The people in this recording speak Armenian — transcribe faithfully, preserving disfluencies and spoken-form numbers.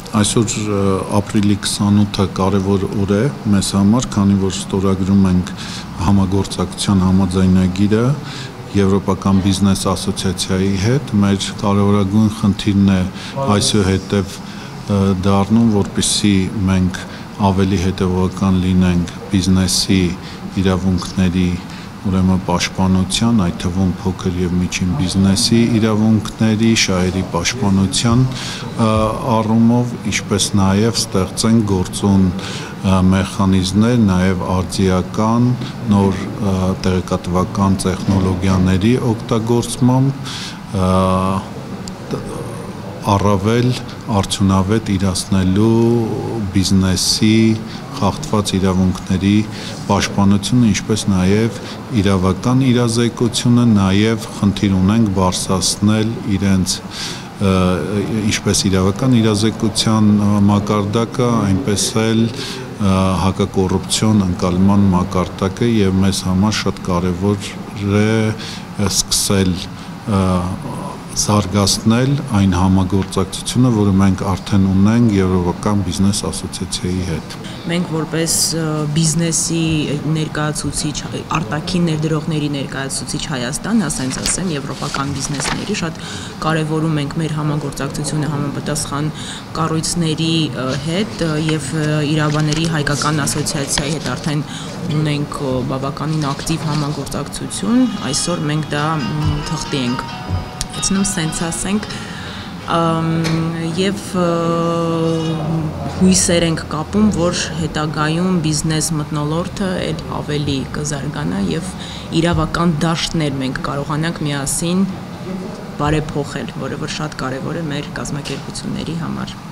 Այսօր ապրիլի քսանութը կարևոր օր է մեզ համար, քանի որ ստորագրում ենք համագործակցության համաձայնագիրը Եվրոպական բիզնես ասոցիացիայի հետ։ Մեր կարևորագույն խնդիրն է այսուհետև դառնում, որպեսզի մենք ավելի հետևողական լինենք բիզնեսի իրավունքների ուրեմն պաշտպանության, այդ թվում փոքր եւ միջին բիզնեսի իրավունքների, շահերի պաշտպանության առումով, ինչպես նաեւ ստեղծենք գործուն մեխանիզմներ, նաեւ արձիական, նոր տեղեկատվական տեխնոլոգիաների օգտագործմամբ առավել արդյունավետ իրացնելու բիզնեսի խախտված իրավունքների պաշտպանությունը, ինչպես նաև իրավական իրազեկությունը, նաև խնդիր ունենք բարձրացնել իրենց ինչպես իրավական իրազեկության մակարդակը, այնպես էլ հակակոռուպցիոն ընկալման մակարդակը եւ մեզ համար շատ կարեւոր է սկսել զարգացնել այն համագործակցությունը, որը մենք արդեն ունենք Եվրոպական բիզնես ասոցիացիայի հետ։ Մենք որպես բիզնեսի ներկայացուցիչ, արտաքին ներդրողների ներկայացուցիչ Հայաստան, ասենց ասեմ, եվրոպական բիզնեսների շատ կարևորում ենք մեր համագործակցությունը համապատասխան կառույցների հետ եւ իրավաբանների հայկական ասոցիացիայի հետ արդեն ունենք բավականին ակտիվ համագործակցություն։ Այսօր մենք դա թղթի ենք եցնում, սենց ասենք, եւ հույսեր ենք կապում, որ հետագայում բիզնես մթնոլորտը էլ ավելի կզարգանա եւ իրավական դաշտներ մենք կարողանանք միասին բարեփոխել, որը որ շատ կարեւոր է մեր կազմակերպությունների համար։